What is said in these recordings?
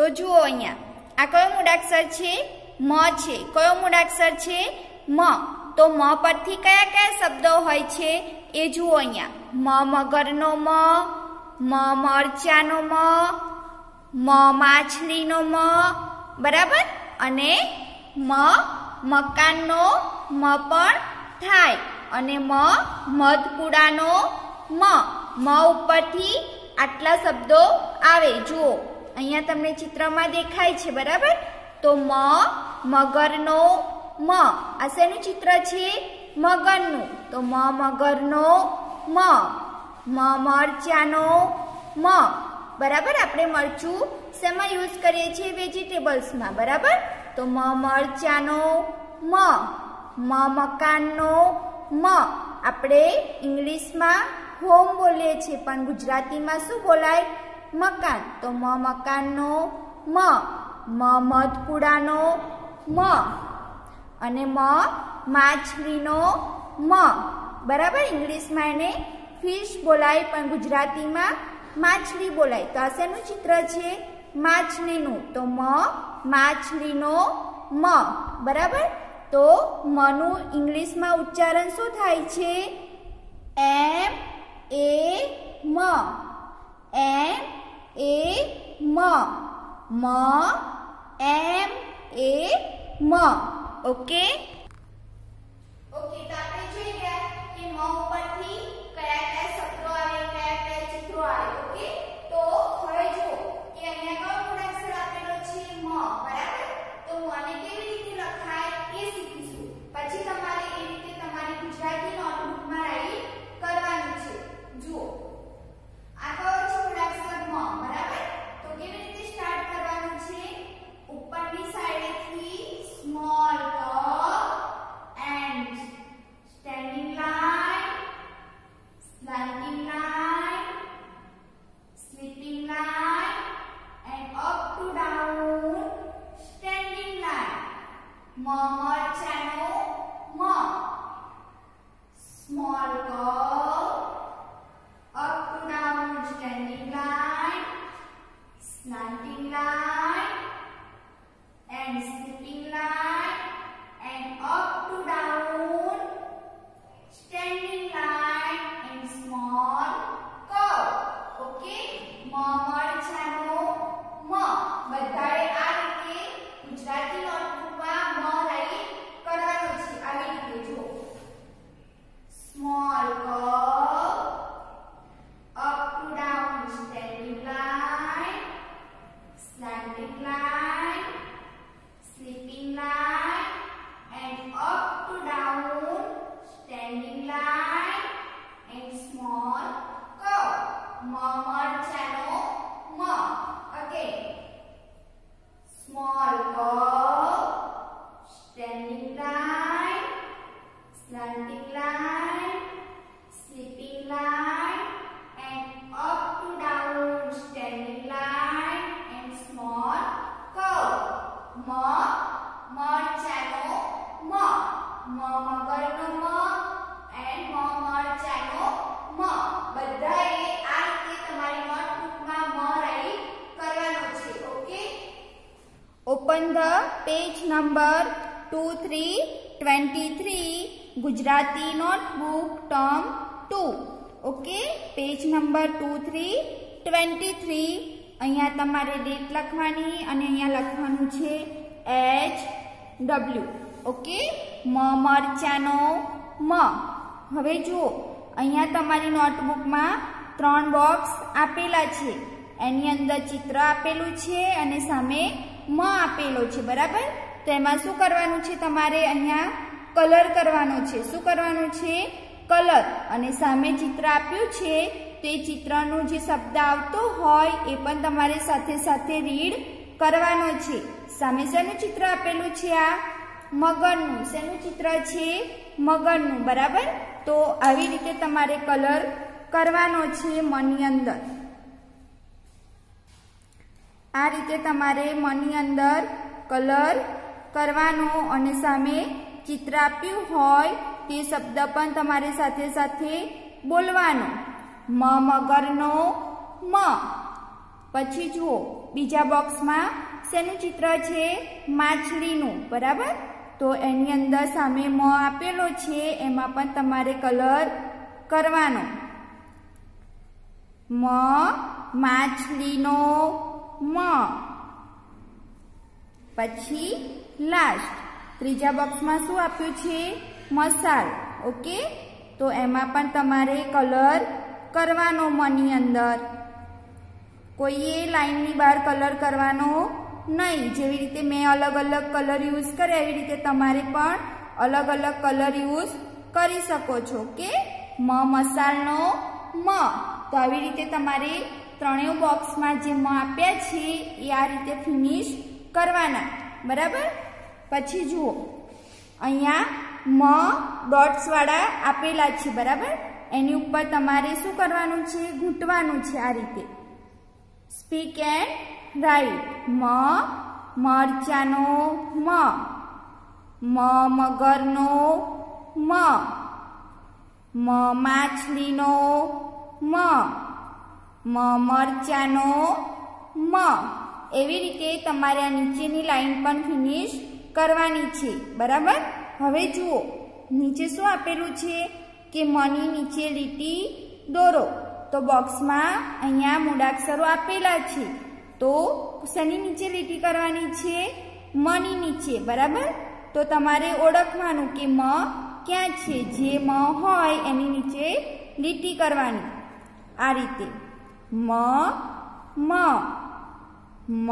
जुओ अहींया आ कयो मूळाक्षर छे म छे। कयो मूळाक्षर छे म। तो म परथी कया कया शब्दो होय छे ए जुओ अहींया। म मगरनो म मरचानो म माछलीनो म बराबर अने म मकाननो म पण थाय अने म मधपुडानो म उपरथी आटला शब्दो आवे। जुओ अहींया तमने चित्रमां देखाय छे बराबर। तो म मगरनो म आ शेनुं चित्र छे मगरनुं। तो म मगरनो म मरचानो म बराबर। आपणे मरचું શેમાં યુઝ કરીએ છીએ વેજીટેબલ્સમાં બરાબર। તો म મરચાનો म મકાનનો म આપણે ઇંગ્લિશમાં હોમ બોલીએ છીએ પણ ગુજરાતીમાં શું બોલાય મકાન। તો म મકાનનો म મધપુડાનો म અને म માછલીનો म બરાબર। ઇંગ્લિશમાં એને ફિશ બોલાય પણ ગુજરાતીમાં માછલી બોલાય। તો આ શેનું ચિત્ર છે માછલીનું। તો म માછલીનો म બરાબર। તો મનું ઇંગ્લિશમાં ઉચ્ચારણ શું થાય છે એમ એ म એમ એ म म એમ એ म ओके ओके। तो આપણે જોઈ ગયા કે म ઉપરથી કયા કયા શબ્દો આવે કયા કયા ચિત્રો આવે। ઓકે તો હવે જો કે અહીંયા કયો મૂળાક્ષર આપેલો છે म બરાબર। તો મને કેવી રીતે લખાય એ શીખીશું। પછી તમારે એ રીતે તમારી ગુજરાતી નોટબુકમાં રાઈટ કરવાનું છે। જુઓ આ કયો છે મૂળાક્ષર म બરાબર। તો કેવી રીતે સ્ટાર્ટ કરવાનું છે ઉપરની સાઈડેથી small and standing line, slanting line, sleeping line and up to down standing line. Marchano ma small curve, up to down standing line, slanting line and sleeping line and up to down standing line and small curve. Okay મરચાનો म બધાએ આ રીતે ગુજરાતી નોટબુકમાં म write કરવાનો છે। આવી રીતે જો small curve, up to down standing line, slanting line, sleeping line and up to down standing line and small curve. Marchano m again small curve, standing line, slanting line, sleeping line and up to down standing line and small curve. મરચાનો म મગરનો म and મરચાનો म બધાએ આ રીતે તમારી નોટબુકમાં म write કરવાનો છે। Okay open the page number 2323 Gujarati notebook term 2। Okay page number 2323 અહીંયા તમારે ડેટ લખવાની અને અહીંયા લખવાનું છે HW। ઓકે મરચાનો म। હવે જુઓ અહીંયા તમારી નોટબુકમાં 3 બોક્સ આપેલા છે। એની અંદર ચિત્ર આપેલું છે અને સામે म આપેલો છે બરાબર। તો એમાં શું કરવાનું છે તમારે અહીંયા કલર કરવાનો છે। શું કરવાનું છે કલર। અને સામે ચિત્ર આપ્યું છે તે ચિત્રનો જે શબ્દ આવતો હોય એ પણ તમારે સાથે સાથે રીડ કરવાનો છે। સામે શેનું ચિત્ર આપેલું છે આ મગરનું। શેનું ચિત્ર છે મગરનું બરાબર। તો આવી રીતે તમારે કલર કરવાનો છે મની અંદર। આ રીતે તમારે મની અંદર કલર કરવાનો અને સામે ચિત્ર આપ્યું હોય તે શબ્દ પણ તમારે સાથે સાથે બોલવાનો। મગરનો म પછી જુઓ બીજા બોક્સમાં શેનું ચિત્ર છે? માછલીનું, બરાબર? તો એની અંદર સામે મ આપેલો છે, એમાં પણ તમારે કલર કરવાનો. મ માછલીનો મ. પછી લાસ્ટ ત્રીજા બોક્સમાં શું આપ્યું છે? મસાલ. ઓકે, તો એમાં પણ તમારે કલર કરવાનો મની અંદર. કોઈએ લાઈનની બહાર કલર કરવાનો નહીં. જેવી રીતે મેં અલગ અલગ કલર યુઝ કરે એવી રીતે તમારે પણ અલગ અલગ કલર યુઝ કરી શકો છો. ઓકે, મ મસાલનો મ. તો આવી રીતે તમારે ત્રણેય બોક્સમાં જે મ આપ્યા છે એ આ રીતે ફિનિશ કરવાના, બરાબર? પછી જુઓ અહીંયા મ ડોટ્સ વાળા આપેલા છે, બરાબર? એની ઉપર તમારે શું કરવાનું છે? ઘૂંટવાનું છે આ રીતે. Speak and write. મ મરચાનો મ. મ મગરનો મ. મ માછલીનો મ. મ મરચાનો મ. એવી રીતે તમારે આ નીચેની લાઈન પણ ફિનિશ કરવાની છે, બરાબર? હવે જુઓ નીચે શું આપેલું છે કે મની નીચે લીટી દોરો. તો બોક્સમાં અહીંયા મૂળાક્ષરો આપેલા છે, તો શેની નીચે લીટી કરવાની છે? મની નીચે, બરાબર? તો તમારે ઓળખવાનું કે મ ક્યાં છે. જે મ હોય એની નીચે લીટી કરવાની આ રીતે. મ મ મ.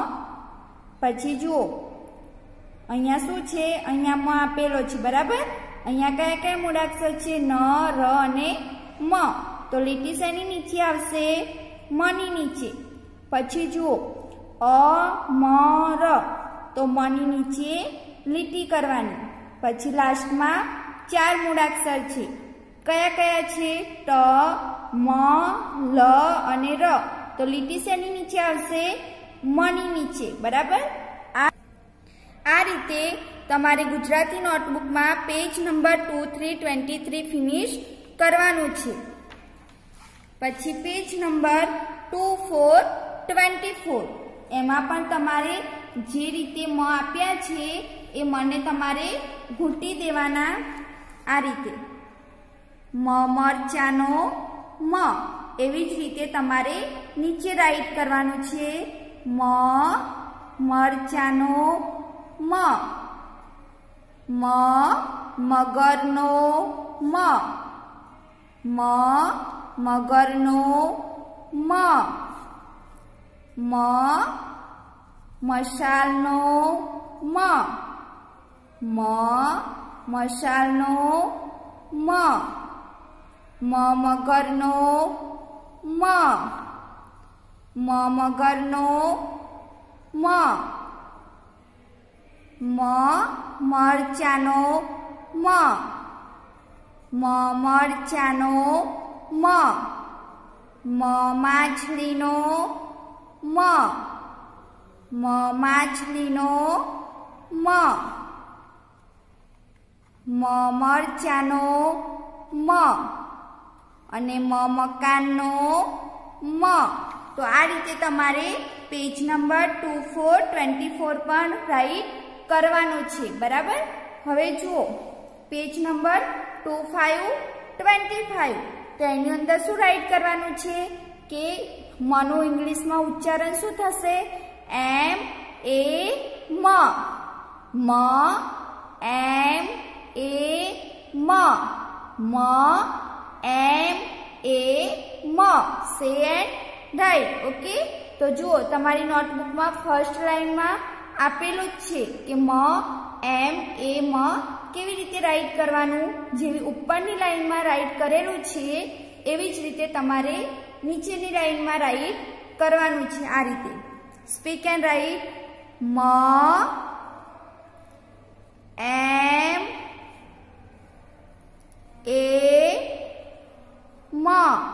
પછી જુઓ અહીંયા શું છે? અહીંયા મ આપેલો છે, બરાબર? અહીંયા કયા કયા મૂળાક્ષર છે? ન, ર અને મ. તો લીટી શેની નીચે આવશે? મની નીચે. પછી જુઓ અ મ ર. તો મની નીચે લીટી કરવાની. પછી લાસ્ટમાં 4 મૂળાક્ષર છે. કયા કયા છે? ટ, મ, લ અને ર. તો લીટી શેની નીચે આવશે? મની નીચે, બરાબર? આ રીતે તમારે ગુજરાતી નોટબુકમાં પેજ નંબર 2-3-23 ફિનિશ કરવાનું છે. પછી પેજ નંબર 2-4-24 એમાં પણ તમારે જે રીતે મ આપ્યા છે એ મને તમારે ઘૂંટી દેવાના આ રીતે. મ મરચાનો મ. એવી જ રીતે તમારે નીચે રાઈટ કરવાનું છે. મ મરચાનો મ. મ મગરનો મ. મ મગરનો મ. મ મસાલનો મ. મ મસાલનો મ. મ મગરનો મ. મ મગરનો મ. મ મરચાનો મ. મ મરચાનો મ. મ માછલીનો મ. મ માછલીનો મ. મ મરચાનો મ. અને મ મકાનનો મ. તો આ રીતે તમારે પેજ નંબર 2-4-24 પણ રાઈટ કરવાનું છે, બરાબર? હવે જુઓ પેજ નંબર 2-5-25. તો એની અંદર શું રાઈટ કરવાનું છે કે મનું ઇંગ્લિશમાં ઉચ્ચારણ શું થશે? એમ એ મ. મ એમ એ મ. મ એમ એ મ. સે એન્ડ રાઈટ. ઓકે, તો જુઓ તમારી નોટબુકમાં ફર્સ્ટ લાઈનમાં આપેલું જ છે કે મ એમ એ મ કેવી રીતે રાઈટ કરવાનું. જેવી ઉપરની લાઈનમાં રાઈટ કરેલું છે એવી જ રીતે તમારે નીચેની લાઈનમાં રાઈટ કરવાનું છે આ રીતે. Speak and write. મ એમ એ મ.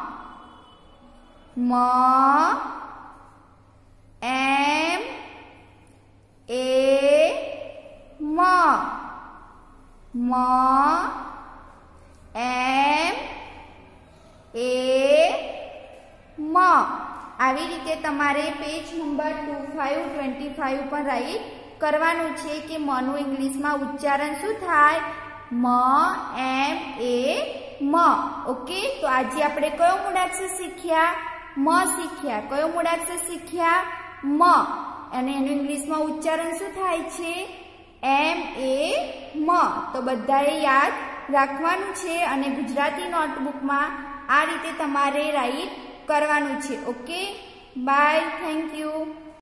મ એમ એ મ. મ એમ એ મ. આવી રીતે તમારે પેજ નંબર 2525 પર રાઈટ કરવાનું છે કે મનું ઇંગ્લિશમાં ઉચ્ચારણ શું થાય? મ એમ એ મ. ઓકે, તો આજે આપણે કયો મૂળાક્ષર શીખ્યા? મ શીખ્યા. કયો મૂળાક્ષર શીખ્યા? મ. અને એનું ઇંગ્લિશમાં ઉચ્ચારણ શું થાય છે? એમ એ મ. તો બધાએ યાદ રાખવાનું છે અને ગુજરાતી નોટબુકમાં આ રીતે તમારે રાઈટ કરવાનું છે. Okay, bye, thank you.